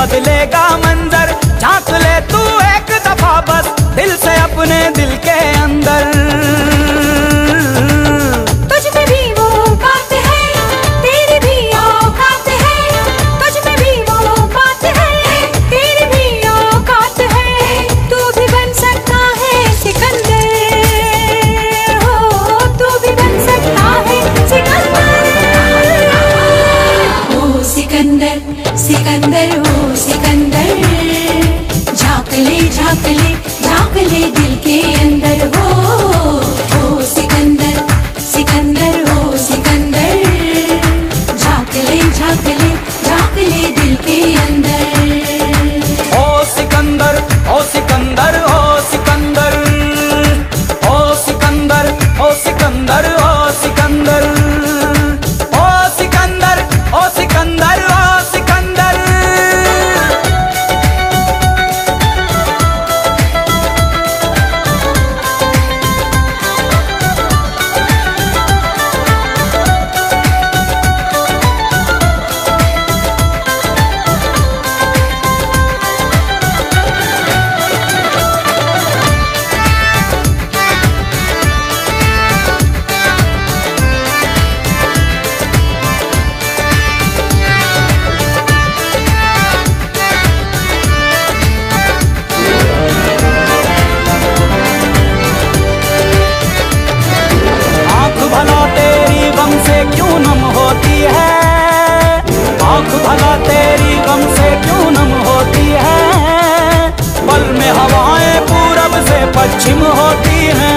बदलेगा मंजर। झांक ले तू एक दफा बस दिल से अपने दिल के अंदर। तुझ में भी वो बात है, तेरी भी औकात है। तुझ में भी वो बात है, तेरी भी औकात है। तू भी बन सकता है सिकंदर, हो तू भी बन सकता है सिकंदर। ओ सिकंदर सिकंदर ओ सिकंदर, झांक ले झांक ले झांक ले दिल के अंदर। हो सिकंदर सिकंदर हो सिकंदर, झांक ले झांक ले झांक ले दिल के अंदर। ओ सिकंदर ओ सिकंदर ओ सिकंदर, ओ सिकंदर ओ सिकंदर ओ सिकंदर, ओ सिकंदर ओ सिकंदर ओ सिकंदर। भला तेरी गम से क्यों नम होती है, पल में हवाएं पूरब से पश्चिम होती हैं।